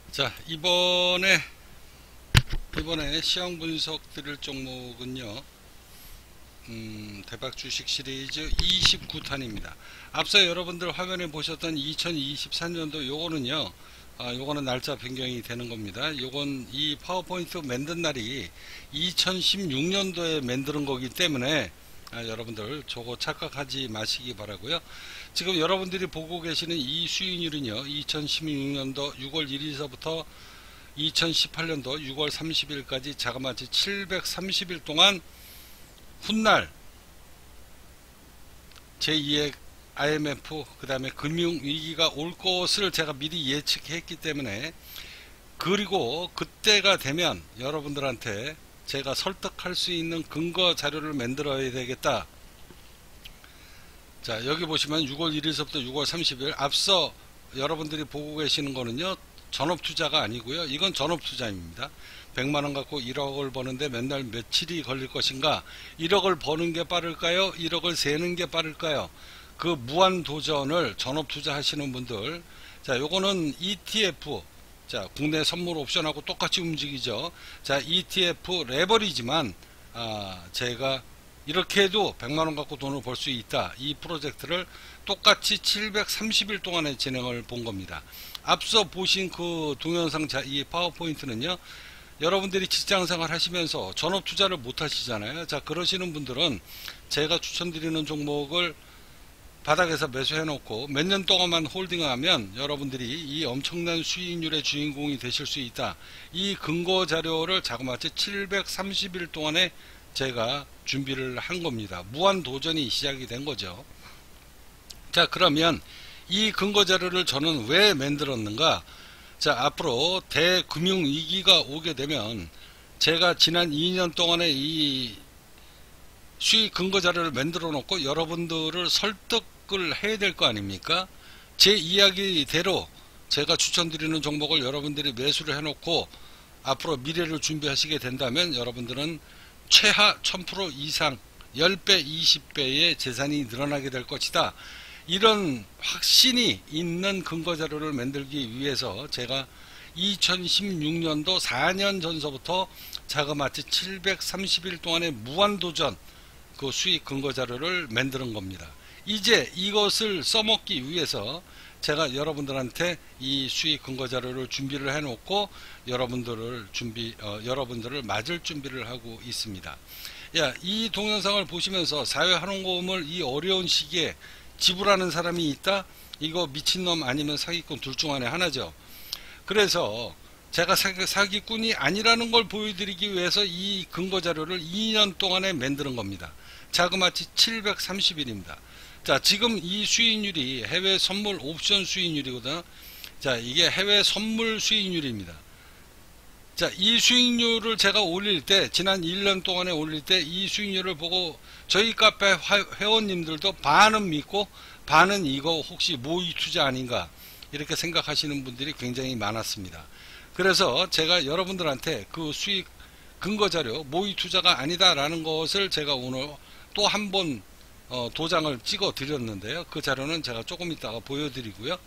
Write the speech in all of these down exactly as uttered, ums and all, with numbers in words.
자, 이번에 이번에 시황 분석 드릴 종목은요, 음, 대박 주식 시리즈 이십구 탄입니다. 앞서 여러분들 화면에 보셨던 이천이십사 년도 요거는요, 아, 요거는 날짜 변경이 되는 겁니다. 요건 이 파워포인트 만든 날이 이천십육 년도에 만드는 거기 때문에 아, 여러분들 저거 착각하지 마시기 바라고요. 지금 여러분들이 보고 계시는 이 수익률은요, 이천십육 년도 유월 일일서부터 이천십팔 년도 유월 삼십일까지 자그마치 칠백삼십 일 동안 훗날 제이의 아이엠에프 그 다음에 금융위기가 올 것을 제가 미리 예측했기 때문에, 그리고 그때가 되면 여러분들한테 제가 설득할 수 있는 근거 자료를 만들어야 되겠다. 자, 여기 보시면 유월 일일서부터 유월 삼십일, 앞서 여러분들이 보고 계시는 거는요, 전업투자가 아니고요, 이건 전업투자입니다. 백만원 갖고 일억을 버는데 맨날 며칠이 걸릴 것인가, 일억을 버는 게 빠를까요, 일억을 세는 게 빠를까요? 그 무한도전을 전업투자 하시는 분들, 자, 요거는 이티에프, 자, 국내 선물 옵션하고 똑같이 움직이죠. 자, 이티에프 레버리지만, 아, 제가 이렇게 해도 백만원 갖고 돈을 벌 수 있다, 이 프로젝트를 똑같이 칠백삼십 일 동안의 진행을 본 겁니다. 앞서 보신 그 동영상, 자, 이 파워포인트는요, 여러분들이 직장생활 하시면서 전업 투자를 못 하시잖아요. 자, 그러시는 분들은 제가 추천드리는 종목을 바닥에서 매수해 놓고 몇 년 동안만 홀딩하면 여러분들이 이 엄청난 수익률의 주인공이 되실 수 있다, 이 근거 자료를 자그마치 칠백삼십 일 동안에 제가 준비를 한 겁니다. 무한 도전이 시작이 된 거죠. 자, 그러면 이 근거 자료를 저는 왜 만들었는가? 자, 앞으로 대금융위기가 오게 되면 제가 지난 이 년 동안에 이 수익 근거 자료를 만들어 놓고 여러분들을 설득을 해야 될 거 아닙니까? 제 이야기대로 제가 추천드리는 종목을 여러분들이 매수를 해 놓고 앞으로 미래를 준비하시게 된다면 여러분들은 최하 천 퍼센트 이상 십 배, 이십 배의 재산이 늘어나게 될 것이다, 이런 확신이 있는 근거 자료를 만들기 위해서 제가 이천십육 년도 사 년 전서부터 자그마치 칠백삼십 일 동안의 무한도전 그 수익 근거 자료를 만드는 겁니다. 이제 이것을 써먹기 위해서 제가 여러분들한테 이 수익 근거 자료를 준비를 해 놓고 여러분들을 준비 어, 여러분들을 맞을 준비를 하고 있습니다. 야, 이 동영상을 보시면서 사회환원금을 이 어려운 시기에 지불하는 사람이 있다? 이거 미친놈 아니면 사기꾼 둘 중 안에 하나죠. 그래서 제가 사기꾼이 아니라는 걸 보여드리기 위해서 이 근거 자료를 이 년 동안에 만드는 겁니다. 자그마치 칠백삼십 일입니다. 자, 지금 이 수익률이 해외 선물 옵션 수익률이거든요. 자, 이게 해외 선물 수익률입니다. 자, 이 수익률을 제가 올릴 때, 지난 일 년 동안에 올릴 때 이 수익률을 보고 저희 카페 회원님들도 반은 믿고 반은 이거 혹시 모의 투자 아닌가 이렇게 생각하시는 분들이 굉장히 많았습니다. 그래서 제가 여러분들한테 그 수익 근거 자료, 모의 투자가 아니다라는 것을 제가 오늘 또 한 번 어, 도장을 찍어 드렸는데요. 그 자료는 제가 조금 이따가 보여드리고요.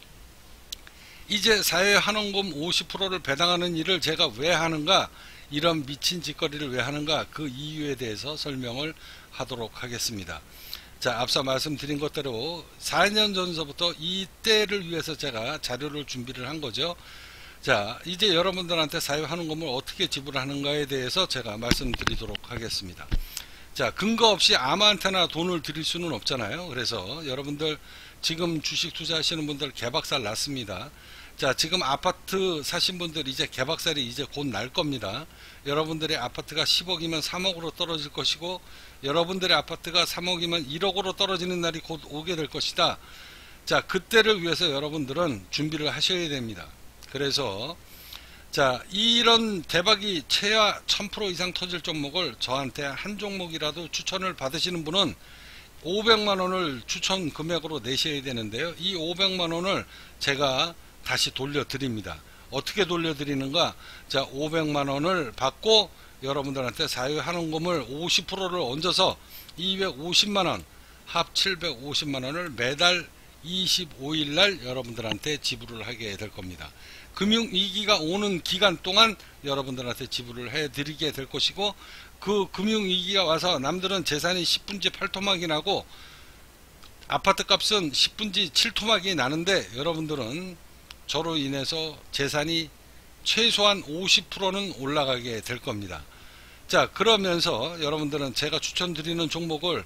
이제 사회환원금 오십 퍼센트를 배당하는 일을 제가 왜 하는가, 이런 미친 짓거리를 왜 하는가, 그 이유에 대해서 설명을 하도록 하겠습니다. 자, 앞서 말씀드린 것대로 사 년 전서부터 이때를 위해서 제가 자료를 준비를 한 거죠. 자, 이제 여러분들한테 사회환원금을 어떻게 지불하는가에 대해서 제가 말씀드리도록 하겠습니다. 자, 근거 없이 아무한테나 돈을 드릴 수는 없잖아요. 그래서 여러분들 지금 주식 투자하시는 분들 개박살 났습니다. 자, 지금 아파트 사신 분들 이제 개박살이 이제 곧 날 겁니다. 여러분들의 아파트가 십억이면 삼억으로 떨어질 것이고, 여러분들의 아파트가 삼억이면 일억으로 떨어지는 날이 곧 오게 될 것이다. 자, 그때를 위해서 여러분들은 준비를 하셔야 됩니다. 그래서 자, 이런 대박이 최하 천 퍼센트 이상 터질 종목을 저한테 한 종목이라도 추천을 받으시는 분은 오백만 원을 추천 금액으로 내셔야 되는데요. 이 오백만 원을 제가 다시 돌려드립니다. 어떻게 돌려드리는가? 자, 오백만 원을 받고 여러분들한테 사회환원금을 오십 퍼센트를 얹어서 이백오십만 원, 합 칠백오십만 원을 매달 이십오일 날 여러분들한테 지불을 하게 될 겁니다. 금융위기가 오는 기간 동안 여러분들한테 지불을 해드리게 될 것이고, 그 금융위기가 와서 남들은 재산이 십분지 팔토막이 나고 아파트 값은 십분지 칠토막이 나는데, 여러분들은 저로 인해서 재산이 최소한 오십 퍼센트는 올라가게 될 겁니다. 자, 그러면서 여러분들은 제가 추천드리는 종목을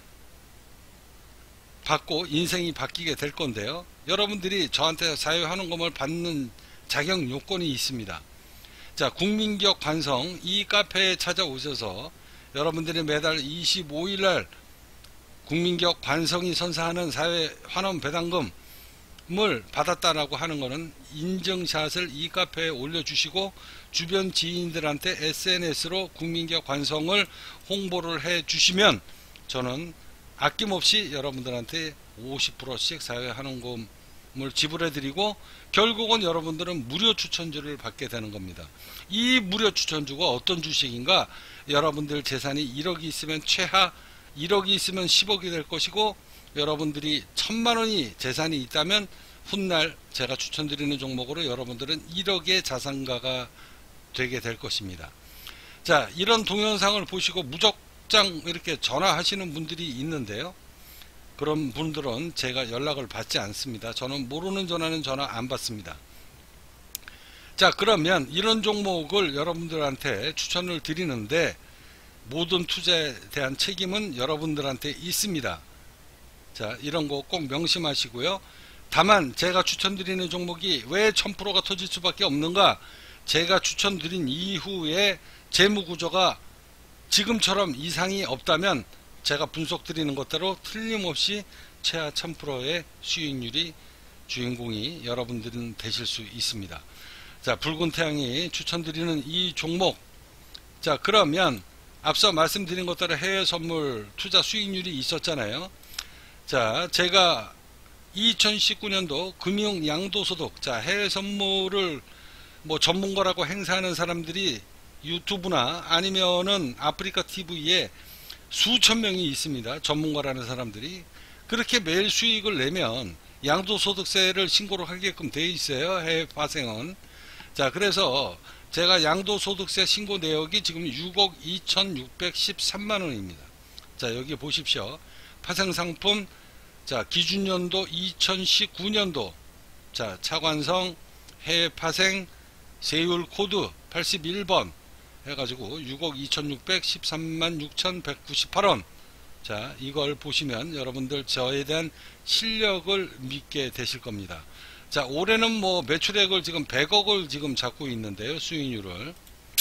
받고 인생이 바뀌게 될 건데요. 여러분들이 저한테 사유환원금을 받는 자격 요건이 있습니다. 자, 국민기업 관성 이 카페에 찾아오셔서 여러분들이 매달 이십오일 날 국민기업 관성이 선사하는 사회환원 배당금을 받았다라고 하는 것은 인증샷을 이 카페에 올려주시고 주변 지인들한테 에스엔에스로 국민기업 관성을 홍보를 해 주시면 저는 아낌없이 여러분들한테 오십 퍼센트씩 사회환원금을 지불해 드리고, 결국은 여러분들은 무료 추천주를 받게 되는 겁니다. 이 무료 추천주가 어떤 주식인가? 여러분들 재산이 일억이 있으면 최하 일억이 있으면 십억이 될 것이고, 여러분들이 천만원이 재산이 있다면 훗날 제가 추천드리는 종목으로 여러분들은 일억의 자산가가 되게 될 것입니다. 자, 이런 동영상을 보시고 무적장 이렇게 전화하시는 분들이 있는데요. 그런 분들은 제가 연락을 받지 않습니다. 저는 모르는 전화는 전화 안 받습니다. 자, 그러면 이런 종목을 여러분들한테 추천을 드리는데 모든 투자에 대한 책임은 여러분들한테 있습니다. 자, 이런 거 꼭 명심하시고요. 다만 제가 추천드리는 종목이 왜 천 퍼센트가 터질 수밖에 없는가? 제가 추천드린 이후에 재무구조가 지금처럼 이상이 없다면 제가 분석 드리는 것대로 틀림없이 최하 천 퍼센트의 수익률이 주인공이 여러분들은 되실 수 있습니다. 자, 붉은 태양이 추천드리는 이 종목, 자, 그러면 앞서 말씀드린 것대로 해외 선물 투자 수익률이 있었잖아요. 자, 제가 이천십구 년도 금융 양도소득, 자, 해외 선물을 뭐 전문가라고 행사하는 사람들이 유튜브나 아니면은 아프리카 티비에 수천 명이 있습니다. 전문가라는 사람들이. 그렇게 매일 수익을 내면 양도소득세를 신고를 하게끔 되어 있어요. 해외 파생은. 자, 그래서 제가 양도소득세 신고 내역이 지금 육억 이천육백십삼만 원입니다. 자, 여기 보십시오. 파생상품, 자, 기준연도 이천십구 년도, 자, 차관성, 해외 파생, 세율 코드 팔십일 번 해가지고 육억 이천육백십삼만 육천백구십팔 원. 자, 이걸 보시면 여러분들 저에 대한 실력을 믿게 되실 겁니다. 자, 올해는 뭐 매출액을 지금 백억을 지금 잡고 있는데요. 수익률을.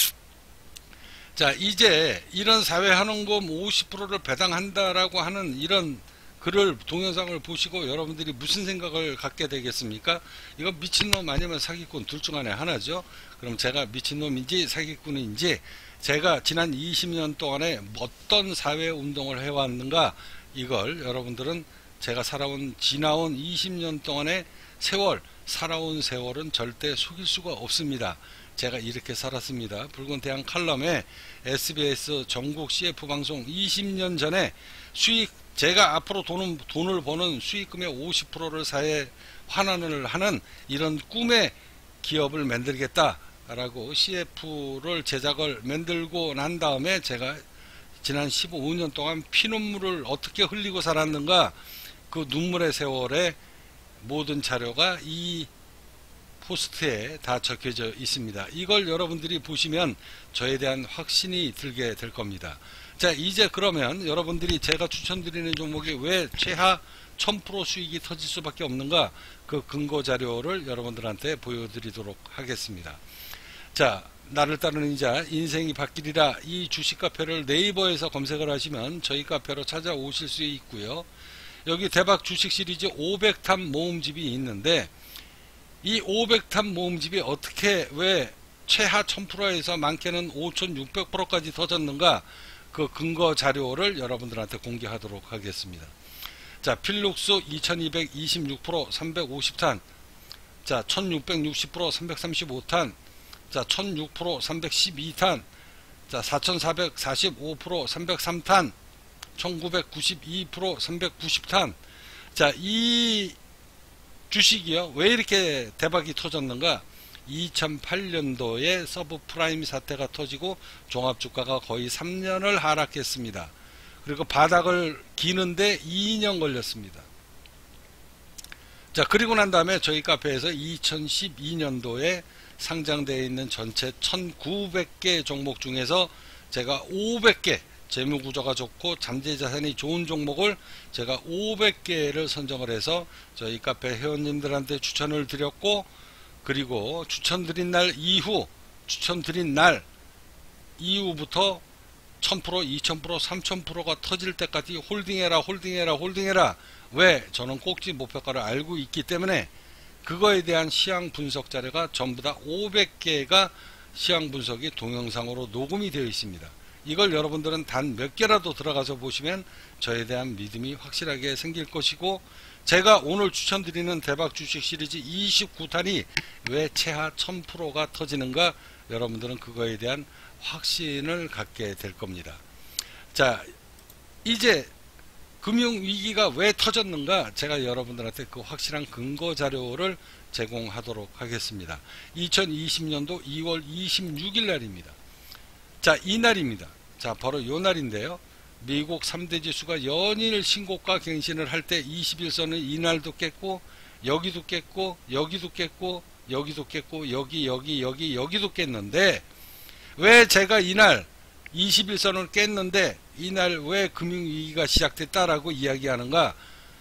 자, 이제 이런 사회환원금 오십 퍼센트를 배당한다라고 하는 이런 글을, 동영상을 보시고 여러분들이 무슨 생각을 갖게 되겠습니까? 이거 미친놈 아니면 사기꾼 둘 중 안에 하나죠. 그럼 제가 미친놈인지 사기꾼인지, 제가 지난 이십 년 동안에 어떤 사회운동을 해왔는가, 이걸 여러분들은 제가 살아온, 지나온 이십 년 동안의 세월, 살아온 세월은 절대 속일 수가 없습니다. 제가 이렇게 살았습니다. 붉은 태양 칼럼에 에스비에스 전국 씨에프 방송 이십 년 전에 수익, 제가 앞으로 돈은, 돈을 버는 수익금의 오십 퍼센트를 사회 환원을 하는 이런 꿈의 기업을 만들겠다라고 씨에프를 제작을 만들고 난 다음에 제가 지난 십오 년 동안 피눈물을 어떻게 흘리고 살았는가, 그 눈물의 세월에 모든 자료가 이 포스트에 다 적혀져 있습니다. 이걸 여러분들이 보시면 저에 대한 확신이 들게 될 겁니다. 자, 이제 그러면 여러분들이 제가 추천드리는 종목이 왜 최하 천 퍼센트 수익이 터질 수밖에 없는가, 그 근거 자료를 여러분들한테 보여드리도록 하겠습니다. 자, 나를 따르는 이자 인생이 바뀌리라, 이 주식 카페를 네이버에서 검색을 하시면 저희 카페로 찾아오실 수 있고요. 여기 대박 주식 시리즈 오백 탑 모음집이 있는데, 이 오백 탑 모음집이 어떻게 왜 최하 천 퍼센트에서 많게는 오천육백 퍼센트까지 터졌는가, 그 근거 자료를 여러분들한테 공개하도록 하겠습니다. 자, 필룩스 이천이백이십육 퍼센트 삼백오십 탄, 자, 천육백육십 퍼센트 삼백삼십오 탄, 자, 천육 퍼센트 삼백십이 탄, 자, 사천사백사십오 퍼센트 삼백삼 탄, 천구백구십이 퍼센트 삼백구십 탄. 자, 이 주식이요. 왜 이렇게 대박이 터졌는가? 이천팔 년도에 서브프라임 사태가 터지고 종합주가가 거의 삼 년을 하락했습니다. 그리고 바닥을 기는데 이 년 걸렸습니다. 자, 그리고 난 다음에 저희 카페에서 이천십이 년도에 상장되어 있는 전체 천구백 개 종목 중에서 제가 오백 개, 재무구조가 좋고 잠재자산이 좋은 종목을 제가 오백 개를 선정을 해서 저희 카페 회원님들한테 추천을 드렸고, 그리고 추천드린 날 이후, 추천드린 날 이후부터 천 퍼센트, 이천 퍼센트, 삼천 퍼센트가 터질 때까지 홀딩해라, 홀딩해라, 홀딩해라. 왜? 저는 꼭지 목표가를 알고 있기 때문에 그거에 대한 시황 분석 자료가 전부 다 오백 개가 시황 분석이 동영상으로 녹음이 되어 있습니다. 이걸 여러분들은 단 몇 개라도 들어가서 보시면 저에 대한 믿음이 확실하게 생길 것이고, 제가 오늘 추천드리는 대박 주식 시리즈 이십구 탄이 왜 최하 천 퍼센트가 터지는가, 여러분들은 그거에 대한 확신을 갖게 될 겁니다. 자, 이제 금융위기가 왜 터졌는가, 제가 여러분들한테 그 확실한 근거 자료를 제공하도록 하겠습니다. 이천이십 년도 이월 이십육일 날입니다. 자, 이날입니다. 자, 바로 요 날인데요. 미국 삼 대 지수가 연일 신고가 갱신을 할 때 이십일선은 이날도 깼고, 여기도 깼고, 여기도 깼고, 여기도 깼고, 여기 여기 여기 여기도 깼는데, 왜 제가 이날 이십일선을 깼는데 이날 왜 금융위기가 시작됐다라고 이야기하는가?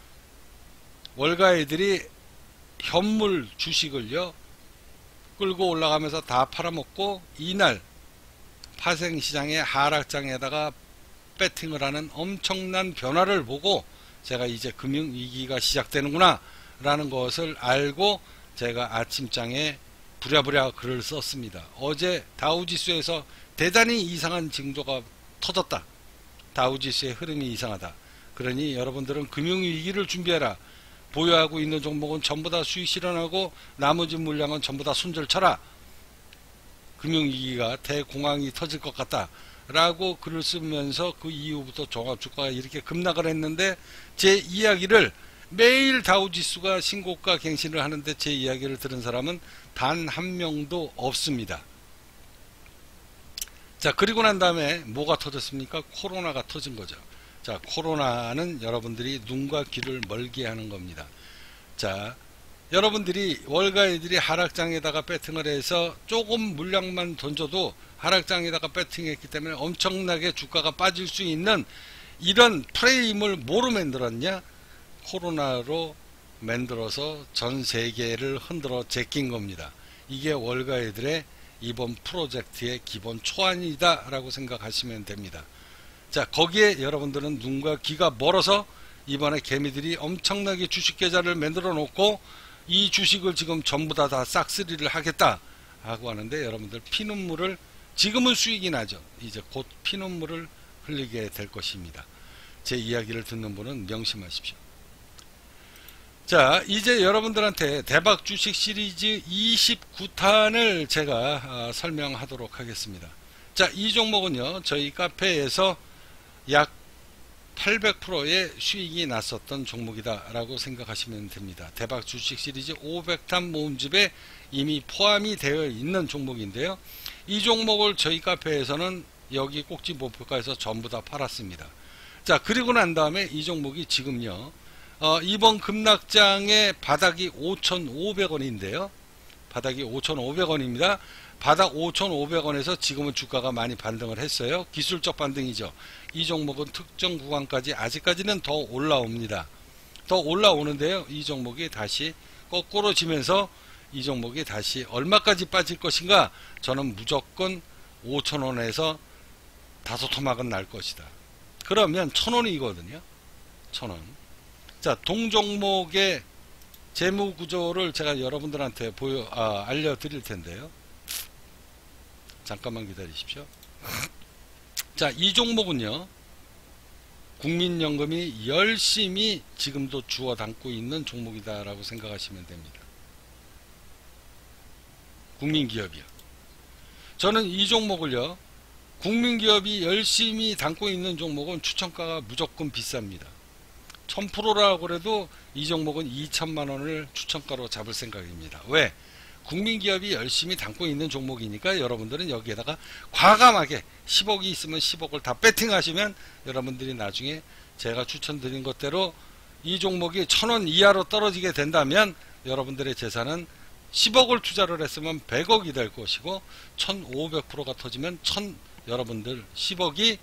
월가애들이 현물 주식을요 끌고 올라가면서 다 팔아먹고 이날 파생시장의 하락장에다가 배팅을 하는 엄청난 변화를 보고 제가 이제 금융위기가 시작되는구나 라는 것을 알고 제가 아침장에 부랴부랴 글을 썼습니다. 어제 다우지수에서 대단히 이상한 징조가 터졌다. 다우지수의 흐름이 이상하다. 그러니 여러분들은 금융위기를 준비해라. 보유하고 있는 종목은 전부 다 수익 실현하고 나머지 물량은 전부 다 손절 쳐라. 금융위기가 대공황이 터질 것 같다 라고 글을 쓰면서 그 이후부터 종합주가가 이렇게 급락을 했는데, 제 이야기를 매일 다우지수가 신고가 갱신을 하는데 제 이야기를 들은 사람은 단 한 명도 없습니다. 자, 그리고 난 다음에 뭐가 터졌습니까? 코로나가 터진 거죠. 자, 코로나는 여러분들이 눈과 귀를 멀게 하는 겁니다. 자, 여러분들이 월가애들이 하락장에다가 배팅을 해서 조금 물량만 던져도 하락장에다가 배팅했기 때문에 엄청나게 주가가 빠질 수 있는 이런 프레임을 뭐로 만들었냐? 코로나로 만들어서 전 세계를 흔들어 제낀 겁니다. 이게 월가애들의 이번 프로젝트의 기본 초안이다 라고 생각하시면 됩니다. 자, 거기에 여러분들은 눈과 귀가 멀어서 이번에 개미들이 엄청나게 주식 계좌를 만들어 놓고 이 주식을 지금 전부 다 다 싹쓸이를 하겠다 하고 하는데, 여러분들 피눈물을, 지금은 수익이 나죠. 이제 곧 피눈물을 흘리게 될 것입니다. 제 이야기를 듣는 분은 명심하십시오. 자, 이제 여러분들한테 대박 주식 시리즈 이십구 탄을 제가 아, 설명하도록 하겠습니다. 자, 이 종목은요 저희 카페에서 약 팔백 퍼센트의 수익이 났었던 종목이다 라고 생각하시면 됩니다. 대박 주식 시리즈 오백 탄 모음집에 이미 포함이 되어 있는 종목인데요, 이 종목을 저희 카페에서는 여기 꼭지 목표가에서 전부 다 팔았습니다. 자, 그리고 난 다음에 이 종목이 지금요 어, 이번 급락장의 바닥이 오천오백 원인데요 바닥이 오천오백 원입니다 바닥 오천오백 원에서 지금은 주가가 많이 반등을 했어요. 기술적 반등이죠. 이 종목은 특정 구간까지 아직까지는 더 올라옵니다. 더 올라오는데요, 이 종목이 다시 거꾸로 지면서 이 종목이 다시 얼마까지 빠질 것인가? 저는 무조건 오천 원에서 다소 토막은 날 것이다. 그러면 천 원이거든요. 천 원. 자, 동종목의 재무구조를 제가 여러분들한테 보여, 아, 알려드릴 텐데요. 잠깐만 기다리십시오. 자, 이 종목은요 국민연금이 열심히 지금도 주워 담고 있는 종목이다 라고 생각하시면 됩니다. 국민기업이요. 저는 이 종목을요 국민기업이 열심히 담고 있는 종목은 추천가가 무조건 비쌉니다. 천 퍼센트라고 그래도 이 종목은 이천만 원을 추천가로 잡을 생각입니다. 왜? 국민기업이 열심히 담고 있는 종목이니까 여러분들은 여기에다가 과감하게 십억이 있으면 십억을 다 배팅하시면 여러분들이 나중에 제가 추천드린 것대로 이 종목이 천 원 이하로 떨어지게 된다면 여러분들의 재산은 십억을 투자를 했으면 백억이 될 것이고 천오백 퍼센트가 터지면 천 여러분들 십억이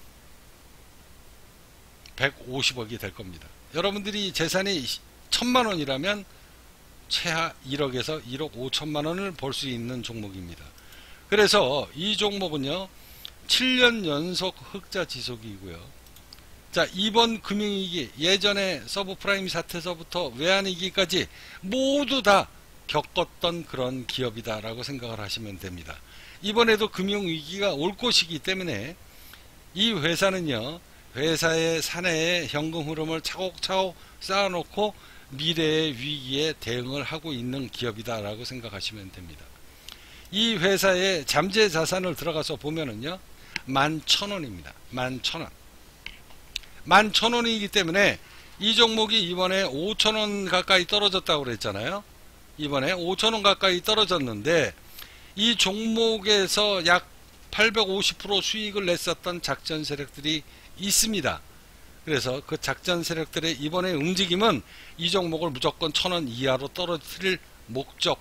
백오십억이 될 겁니다. 여러분들이 재산이 천만 원이라면 최하 일억에서 일억 오천만 원을 벌 수 있는 종목입니다. 그래서 이 종목은요 칠 년 연속 흑자 지속이고요. 자, 이번 금융위기, 예전에 서브프라임 사태서부터 외환위기까지 모두 다 겪었던 그런 기업이다 라고 생각을 하시면 됩니다. 이번에도 금융위기가 올 것이기 때문에 이 회사는요 회사의 사내의 현금 흐름을 차곡차곡 쌓아놓고 미래의 위기에 대응을 하고 있는 기업이다 라고 생각하시면 됩니다. 이 회사의 잠재 자산을 들어가서 보면은요 만 천 원입니다. 만 천 원. 만 천 원이기 때문에 이 종목이 이번에 오천 원 가까이 떨어졌다고 그랬잖아요. 이번에 오천 원 가까이 떨어졌는데 이 종목에서 약 팔백오십 퍼센트 수익을 냈었던 작전 세력들이 있습니다. 그래서 그 작전 세력들의 이번의 움직임은 이 종목을 무조건 천 원 이하로 떨어뜨릴 목적을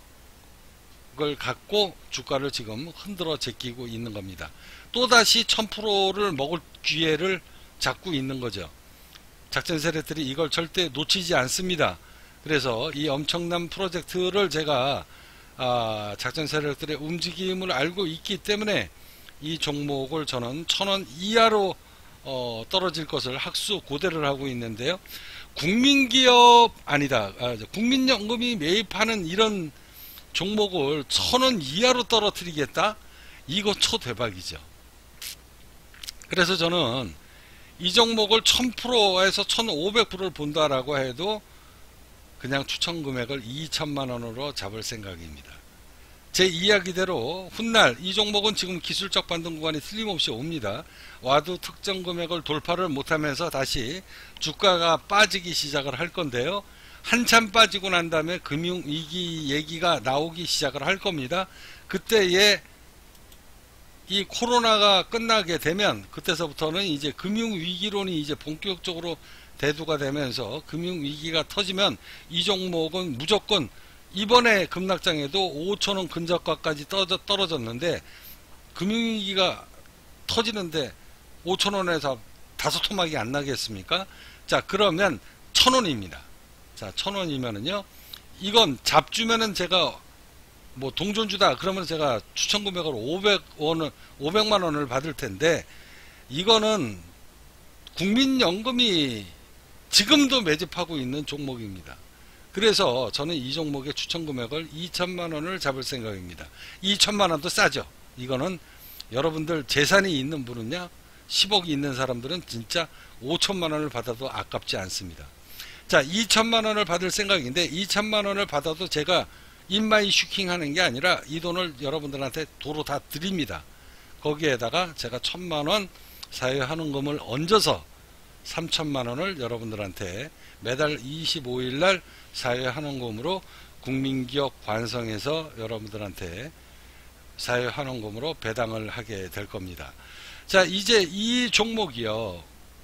갖고 주가를 지금 흔들어 제끼고 있는 겁니다. 또다시 천 퍼센트를 먹을 기회를 잡고 있는 거죠. 작전 세력들이 이걸 절대 놓치지 않습니다. 그래서 이 엄청난 프로젝트를 제가 아, 작전 세력들의 움직임을 알고 있기 때문에 이 종목을 저는 천 원 이하로 어, 떨어질 것을 학수 고대를 하고 있는데요. 국민기업 아니다. 아, 국민연금이 매입하는 이런 종목을 천 원 이하로 떨어뜨리겠다? 이거 초대박이죠. 그래서 저는 이 종목을 천 퍼센트에서 천오백 퍼센트를 본다라고 해도 그냥 추천 금액을 이천만 원으로 잡을 생각입니다. 제 이야기대로 훗날 이 종목은 지금 기술적 반등 구간이 틀림없이 옵니다. 와도 특정 금액을 돌파를 못하면서 다시 주가가 빠지기 시작을 할 건데요. 한참 빠지고 난 다음에 금융위기 얘기가 나오기 시작을 할 겁니다. 그때에 이 코로나가 끝나게 되면 그때서부터는 이제 금융위기론이 이제 본격적으로 대두가 되면서 금융위기가 터지면 이 종목은 무조건 이번에 급락장에도 오천 원 근저가까지 떨어졌는데 금융위기가 터지는데 오천 원에서 다섯 토막이 안 나겠습니까? 자, 그러면 천 원입니다. 자, 천 원이면은요 이건 잡주면은 제가 뭐 동전주다 그러면 제가 추천 금액으로 오백 원을 오백만 원을 받을 텐데 이거는 국민연금이 지금도 매집하고 있는 종목입니다. 그래서 저는 이 종목의 추천 금액을 이천만 원을 잡을 생각입니다. 이천만 원도 싸죠. 이거는 여러분들 재산이 있는 분은요 십억이 있는 사람들은 진짜 오천만 원을 받아도 아깝지 않습니다. 자, 이천만 원을 받을 생각인데 이천만 원을 받아도 제가 인마이 슈킹하는 게 아니라 이 돈을 여러분들한테 도로 다 드립니다. 거기에다가 제가 천만 원 사회환원금을 얹어서 삼천만 원을 여러분들한테 매달 이십오 일 날 사회환원금으로 국민기업 관성에서 여러분들한테 사회환원금으로 배당을 하게 될 겁니다. 자, 이제 이 종목이요.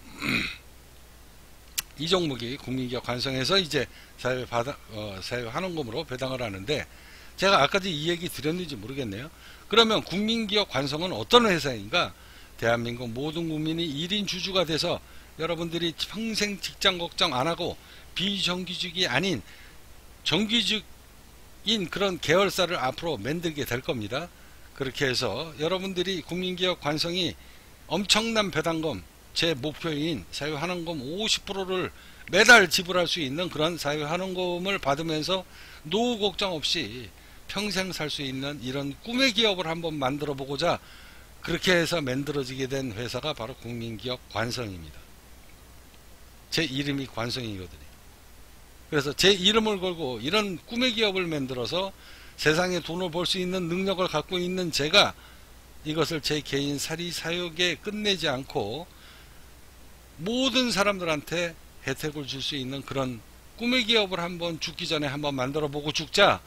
이 종목이 국민기업 관성에서 이제 사회 받아, 어, 사회 환원금으로 배당을 하는데 제가 아까도 이 얘기 드렸는지 모르겠네요. 그러면 국민기업 관성은 어떤 회사인가? 대한민국 모든 국민이 일 인 주주가 돼서 여러분들이 평생 직장 걱정 안 하고 비정규직이 아닌 정규직인 그런 계열사를 앞으로 만들게 될 겁니다. 그렇게 해서 여러분들이 국민기업 관성이 엄청난 배당금, 제 목표인 사회환원금 오십 퍼센트를 매달 지불할 수 있는 그런 사회환원금을 받으면서 노후 걱정 없이 평생 살 수 있는 이런 꿈의 기업을 한번 만들어 보고자 그렇게 해서 만들어지게 된 회사가 바로 국민기업 관성입니다. 제 이름이 관성이거든요. 그래서 제 이름을 걸고 이런 꿈의 기업을 만들어서 세상에 돈을 벌 수 있는 능력을 갖고 있는 제가 이것을 제 개인 사리 사욕에 끝내지 않고 모든 사람들한테 혜택을 줄 수 있는 그런 꿈의 기업을 한번 죽기 전에 한번 만들어 보고 죽자.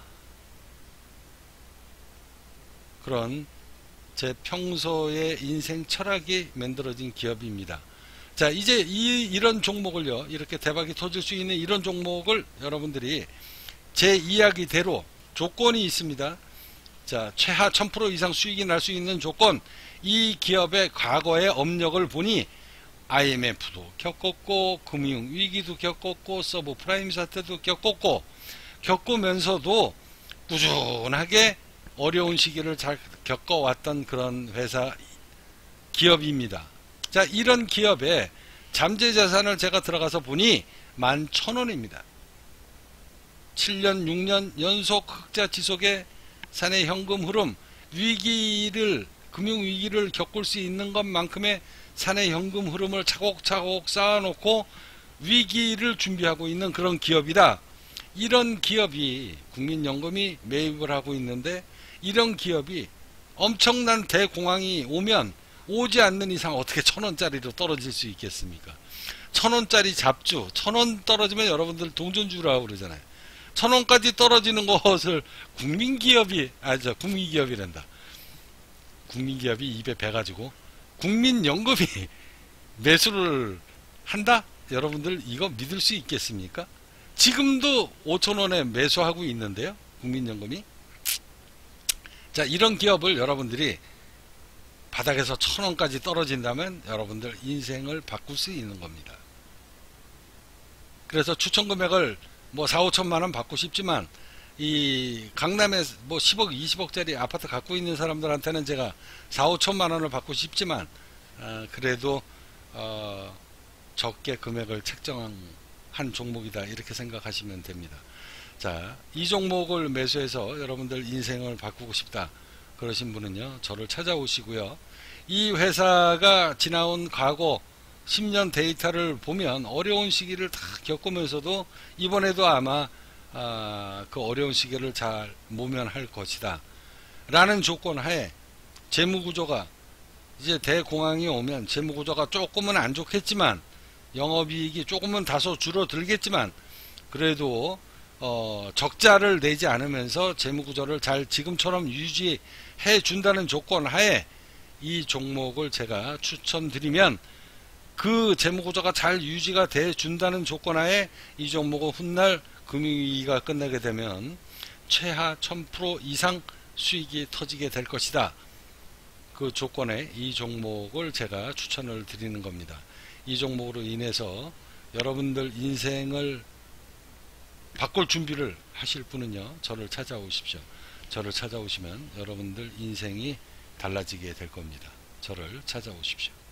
그런 제 평소의 인생 철학이 만들어진 기업입니다. 자, 이제 이, 이런 종목을요, 이렇게 대박이 터질 수 있는 이런 종목을 여러분들이 제 이야기대로 조건이 있습니다. 자, 최하 천 퍼센트 이상 수익이 날 수 있는 조건, 이 기업의 과거의 업력을 보니 아이엠에프도 겪었고 금융위기도 겪었고 서브프라임 사태도 겪었고 겪으면서도 꾸준하게 어려운 시기를 잘 겪어왔던 그런 회사 기업입니다. 자, 이런 기업에 잠재자산을 제가 들어가서 보니 만 천 원입니다. 칠 년 육 년 연속 흑자 지속의 사내 현금 흐름, 위기를 금융위기를 겪을 수 있는 것만큼의 사내 현금 흐름을 차곡차곡 쌓아놓고 위기를 준비하고 있는 그런 기업이다. 이런 기업이 국민연금이 매입을 하고 있는데, 이런 기업이 엄청난 대공황이 오면 오지 않는 이상 어떻게 천원짜리로 떨어질 수 있겠습니까? 천원짜리 잡주, 천원 떨어지면 여러분들 동전주라고 그러잖아요. 천원까지 떨어지는 것을 국민기업이, 아, 저, 국민기업이란다. 국민기업이 입에 배가지고 국민연금이 매수를 한다? 여러분들 이거 믿을 수 있겠습니까? 지금도 오천 원에 매수하고 있는데요, 국민연금이. 자, 이런 기업을 여러분들이 바닥에서 천 원까지 떨어진다면 여러분들 인생을 바꿀 수 있는 겁니다. 그래서 추천 금액을 뭐 사, 오천만 원 받고 싶지만, 이 강남에 뭐 십억, 이십억짜리 아파트 갖고 있는 사람들한테는 제가 사, 오천만 원을 받고 싶지만, 어, 그래도 어, 적게 금액을 책정한 종목이다, 이렇게 생각하시면 됩니다. 자, 이 종목을 매수해서 여러분들 인생을 바꾸고 싶다 그러신 분은요, 저를 찾아오시고요. 이 회사가 지나온 과거 십 년 데이터를 보면 어려운 시기를 다 겪으면서도 이번에도 아마 아, 그 어려운 시기를 잘 모면할 것이다 라는 조건 하에, 재무구조가 이제 대공황이 오면 재무구조가 조금은 안 좋겠지만, 영업이익이 조금은 다소 줄어들겠지만, 그래도 어, 적자를 내지 않으면서 재무구조를 잘 지금처럼 유지해 준다는 조건 하에 이 종목을 제가 추천드리면, 그 재무구조가 잘 유지가 돼 준다는 조건 하에 이 종목은 훗날 금융위기가 끝나게 되면 최하 천 퍼센트 이상 수익이 터지게 될 것이다. 그 조건에 이 종목을 제가 추천을 드리는 겁니다. 이 종목으로 인해서 여러분들 인생을 바꿀 준비를 하실 분은요, 저를 찾아오십시오. 저를 찾아오시면 여러분들 인생이 달라지게 될 겁니다. 저를 찾아오십시오.